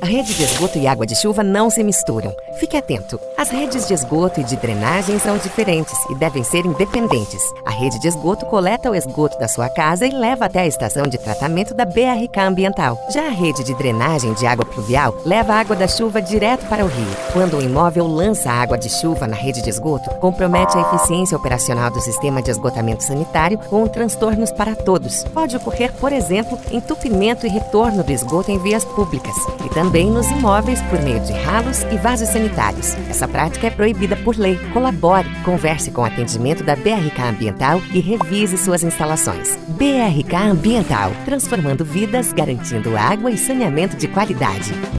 A rede de esgoto e água de chuva não se misturam. Fique atento. As redes de esgoto e de drenagem são diferentes e devem ser independentes. A rede de esgoto coleta o esgoto da sua casa e leva até a estação de tratamento da BRK Ambiental. Já a rede de drenagem de água pluvial leva a água da chuva direto para o rio. Quando o imóvel lança a água de chuva na rede de esgoto, compromete a eficiência operacional do sistema de esgotamento sanitário com transtornos para todos. Pode ocorrer, por exemplo, entupimento e retorno do esgoto em vias públicas e também nos imóveis por meio de ralos e vasos sanitários. Essa prática é proibida por lei. Colabore, converse com o atendimento da BRK Ambiental e revise suas instalações. BRK Ambiental, transformando vidas, garantindo água e saneamento de qualidade.